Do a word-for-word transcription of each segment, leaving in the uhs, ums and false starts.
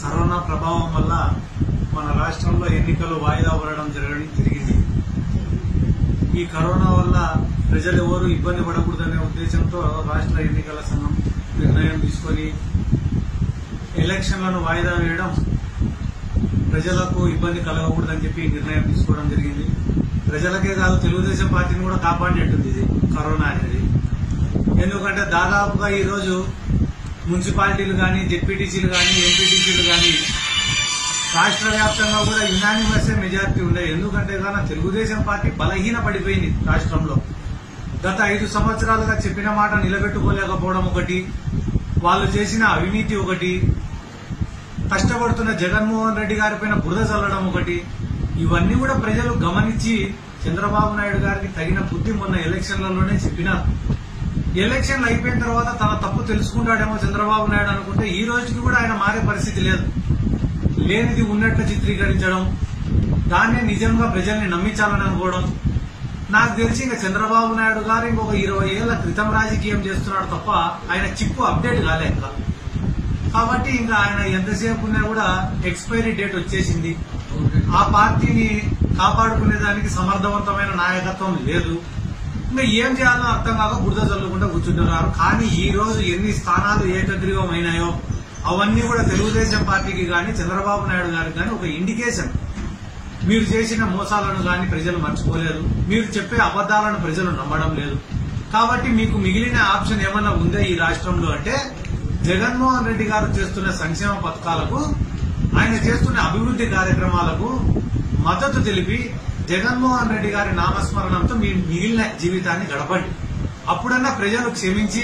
Corona ప్రభావం వల్ల మన రాష్ట్రంలో ఎన్నికలు వాయిదా పడడం జరగడం జరిగింది. ఈ కరోనా వల్ల ప్రజలు ఎవరు ఇబ్బంది పడకూడదనే ఉద్దేశంతో రాష్ట్ర ఎన్నికల సంఘం నిర్ణయం తీసుకొని ఎలక్షన్లను వాయిదా వేయడం ప్రజలకు ఇబ్బంది కలగకూడదని చెప్పి నిర్ణయం తీసుకోవడం జరిగింది. ప్రజలకే కాదు, తెలుగుదేశం పార్టీని కూడా కాపాడేట్టుంది ఇది కరోనా అనేది. ఎందుకంటే దాదాపుగా ఈ రోజు మున్సిపాలిటీలు కానీ, జెడ్పీటీసీలు కానీ, ఎంపీటీసీలు కానీ రాష్ట్ర వ్యాప్తంగా కూడా యునానిమస్ మెజారిటీ ఉండే. ఎందుకంటే కానీ తెలుగుదేశం పార్టీ బలహీన పడిపోయింది రాష్ట్రంలో. గత ఐదు సంవత్సరాలుగా చెప్పిన మాట నిలబెట్టుకోలేకపోవడం ఒకటి, వాళ్ళు చేసిన అవినీతి ఒకటి, కష్టపడుతున్న జగన్మోహన్ రెడ్డి గారి పైన బురద చల్లడం ఒకటి, ఇవన్నీ కూడా ప్రజలు గమనించి చంద్రబాబు నాయుడు గారికి తగిన బుద్ధి మొన్న ఎలక్షన్లలోనే చెప్పినారు. ఎలక్షన్లు అయిపోయిన తర్వాత తన తప్పు తెలుసుకుంటాడేమో చంద్రబాబు నాయుడు అనుకుంటే ఈ రోజుకి కూడా ఆయన మారే పరిస్థితి లేదు. లేనిది ఉన్నట్లు చిత్రీకరించడం, దాన్నే నిజంగా ప్రజల్ని నమ్మించాలని అనుకోవడం. నాకు తెలిసి ఇంకా చంద్రబాబు నాయుడు గారు ఇంకొక ఇరవై ఏళ్ల క్రితం రాజకీయం చేస్తున్నాడు తప్ప ఆయన చిప్పు అప్డేట్ కాలేక. కాబట్టి ఇంకా ఆయన ఎంతసేపు ఉన్నా కూడా ఎక్స్పైరీ డేట్ వచ్చేసింది. ఆ పార్టీని కాపాడుకునేదానికి సమర్థవంతమైన నాయకత్వం లేదు. ఇంకా ఏం చేయాలో అర్థం కాక బురద చల్లుకుంటూ కూర్చుంటున్నారు. కానీ ఈ రోజు ఎన్ని స్థానాలు ఏకగ్రీవమైనాయో అవన్నీ కూడా తెలుగుదేశం పార్టీకి గాని, చంద్రబాబు నాయుడు గారికి గాని ఒక ఇండికేషన్. మీరు చేసిన మోసాలను గాని ప్రజలు మర్చిపోలేదు, మీరు చెప్పే అబద్దాలను ప్రజలు నమ్మడం లేదు. కాబట్టి మీకు మిగిలిన ఆప్షన్ ఏమన్నా ఉందా ఈ రాష్ట్రంలో అంటే, జగన్మోహన్ రెడ్డి గారు చేస్తున్న సంక్షేమ పథకాలకు, ఆయన చేస్తున్న అభివృద్ది కార్యక్రమాలకు మద్దతు తెలిపి జగన్మోహన్ రెడ్డి గారి నామస్మరణంతో మీ మిగిలిన జీవితాన్ని గడపండి. అప్పుడన్నా ప్రజలు క్షమించి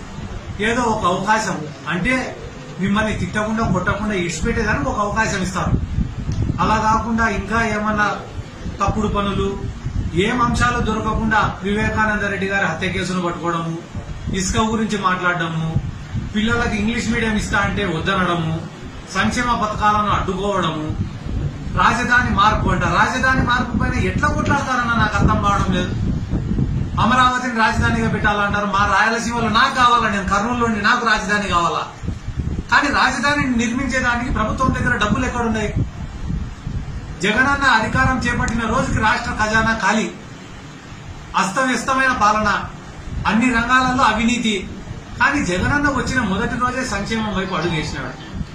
ఏదో ఒక అవకాశం, అంటే మిమ్మల్ని తిట్టకుండా కొట్టకుండా ఇడిచిపెట్టేదానికి ఒక అవకాశం ఇస్తారు. అలా కాకుండా ఇంకా ఏమన్నా తప్పుడు పనులు, ఏం అంశాలు దొరకకుండా వివేకానంద రెడ్డి గారి హత్య కేసును పట్టుకోవడము, ఇసుక గురించి మాట్లాడడము, పిల్లలకు ఇంగ్లీష్ మీడియం ఇస్తా అంటే వద్దనడము, సంక్షేమ పథకాలను అడ్డుకోవడము, రాజధాని మార్పు అంట. రాజధాని మార్పు పైన ఎట్లా కొట్లాడతారన్న నాకు అర్థం కావడం లేదు. అమరావతిని రాజధానిగా పెట్టాలంటారు. మా రాయలసీమలో నాకు కావాలా, నేను కర్నూలులోని నాకు రాజధాని కావాలా. కానీ రాజధానిని నిర్మించేదానికి ప్రభుత్వం దగ్గర డబ్బులు ఎక్కడున్నాయి? జగనన్న అధికారం చేపట్టిన రోజుకి రాష్ట్ర ఖజానా ఖాళీ, అస్తవ్యస్తమైన పాలన, అన్ని రంగాలలో అవినీతి. కానీ జగనన్న వచ్చిన మొదటి రోజే సంక్షేమం వైపు అడుగేసినాడు.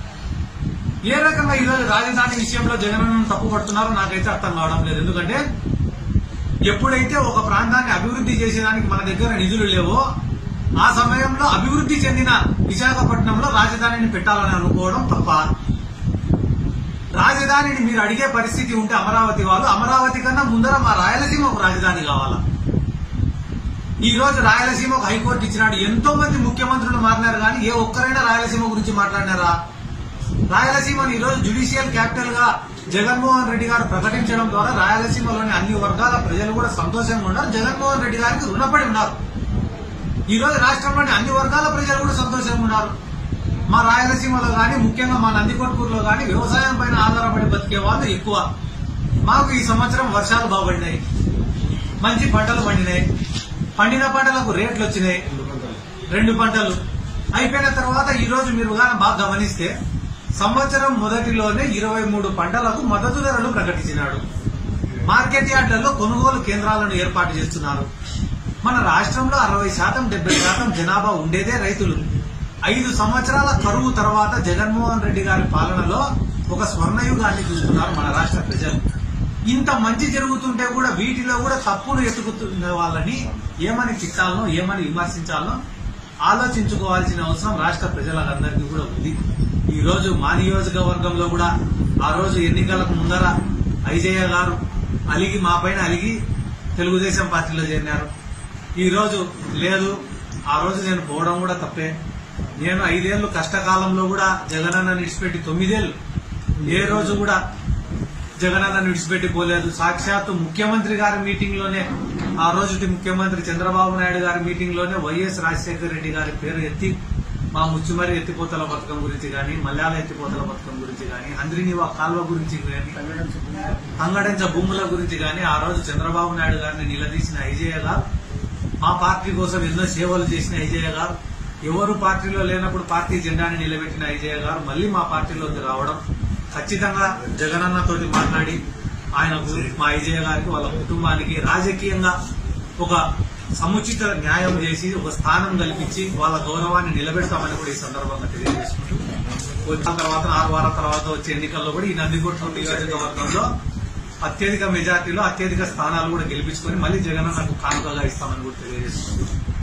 ఏ రకంగా ఈరోజు రాజధాని విషయంలో జగనన్నను తప్పు పడుతున్నారో నాకైతే అర్థం కావడం లేదు. ఎందుకంటే ఎప్పుడైతే ఒక ప్రాంతాన్ని అభివృద్ది చేసేదానికి మన దగ్గర నిధులు లేవో ఆ సమయంలో అభివృద్ది చెందిన విశాఖపట్నంలో రాజధానిని పెట్టాలని అనుకోవడం తప్ప. రాజధానిని మీరు అడిగే పరిస్థితి ఉంటే అమరావతి వాళ్ళు, అమరావతి కన్నా ముందర మా రాయలసీమకు రాజధాని కావాలా. ఈ రోజు రాయలసీమకు హైకోర్టు ఇచ్చినాడు. ఎంతో మంది ముఖ్యమంత్రులు మారినారు కానీ ఏ ఒక్కరైనా రాయలసీమ గురించి మాట్లాడినారా? రాయలసీమను ఈ రోజు జ్యుడిషియల్ క్యాపిటల్ గా జగన్మోహన్ రెడ్డి గారు ప్రకటించడం ద్వారా రాయలసీమలోని అన్ని వర్గాల ప్రజలు కూడా సంతోషంగా ఉన్నారు. జగన్మోహన్ రెడ్డి గారికి రుణపడి ఉన్నారు. ఈ రోజు రాష్ట్రంలోని అన్ని వర్గాల ప్రజలు కూడా సంతోషంగా ఉన్నారు. మా రాయలసీమలో గాని, ముఖ్యంగా మా నందికొట్కూరులో గాని వ్యవసాయం పైన ఆధారపడి బతికే వాళ్ళు ఎక్కువ. మాకు ఈ సంవత్సరం వర్షాలు బాగుపడినాయి, మంచి పంటలు పండినాయి, పండిన పంటలకు రేట్లు వచ్చినాయి. రెండు పంటలు అయిపోయిన తర్వాత ఈ రోజు మీరు కానీ బాగా గమనిస్తే సంవత్సరం మొదటిలోనే ఇరవై మూడు పంటలకు మద్దతు ధరలు ప్రకటించినాడు. మార్కెట్ యార్డులలో కొనుగోలు కేంద్రాలను ఏర్పాటు చేస్తున్నారు. మన రాష్ట్రంలో అరవై శాతం డెబ్బై శాతం జనాభా ఉండేదే రైతులు. ఐదు సంవత్సరాల కరువు తర్వాత జగన్మోహన్ రెడ్డి గారి పాలనలో ఒక స్వర్ణయుగాన్ని చూస్తున్నారు మన రాష్ట్ర ప్రజలు. ఇంత మంచి జరుగుతుంటే కూడా వీటిలో కూడా తప్పును ఎత్తుకుతున్న వాళ్ళని ఏమని తిట్టాలనో, ఏమని విమర్శించాలనో ఆలోచించుకోవాల్సిన అవసరం రాష్ట్ర ప్రజలందరికీ కూడా ఉంది. ఈ రోజు మా నియోజకవర్గంలో కూడా ఆ రోజు ఎన్నికలకు ముందర ఐజయ్య గారు అలిగి మా పైన అలిగి తెలుగుదేశం పార్టీలో చేరినారు. ఈ రోజు లేదు, ఆ రోజు నేను పోవడం కూడా తప్పే. నేను ఐదేళ్లు కష్టకాలంలో కూడా జగనన్న విడిచిపెట్టి తొమ్మిదేళ్లు ఏ రోజు కూడా జగనన్న విడిచిపెట్టి పోలేదు. సాక్షాత్తు ముఖ్యమంత్రి గారి మీటింగ్ లోనే, ఆ రోజుటి ముఖ్యమంత్రి చంద్రబాబు నాయుడు గారి మీటింగ్ లోనే వైఎస్ రాజశేఖర రెడ్డి గారి పేరు ఎత్తి మా ముచ్చుమరి ఎత్తిపోతల పథకం గురించి గాని, మల్యాల ఎత్తిపోతల పథకం గురించి గాని, హంద్రినివా కాల్వ గురించి గాని, తంగడంచ భూముల గురించి గాని ఆ రోజు చంద్రబాబు నాయుడు గారిని నిలదీసిన ఐజయ్య గారు, మా పార్టీ కోసం ఎన్నో సేవలు చేసిన ఐజయ్య గారు ఎవరు పార్టీలో లేనప్పుడు పార్టీ జెండాని నిలబెట్టిన ఐజయ్య గారు మళ్లీ మా పార్టీలోకి రావడం, ఖచ్చితంగా జగనన్నతోటి మాట్లాడి ఆయనకు, మా ఐజయ్య గారికి, వాళ్ళ కుటుంబానికి రాజకీయంగా ఒక సముచిత న్యాయం చేసి ఒక స్థానం కల్పించి వాళ్ళ గౌరవాన్ని నిలబెడతామని కూడా ఈ సందర్భంగా తెలియజేసుకుంటూ, వచ్చిన తర్వాత ఆరు వారాల తర్వాత వచ్చే ఎన్నికల్లో కూడా ఈ నందికొట్టు నియోజకవర్గంలో అత్యధిక మెజార్టీలో అత్యధిక స్థానాలు కూడా గెలిపించుకొని మళ్లీ జగనన్నకు కానుకగా ఇస్తామని కూడా తెలియజేసుకుంటూ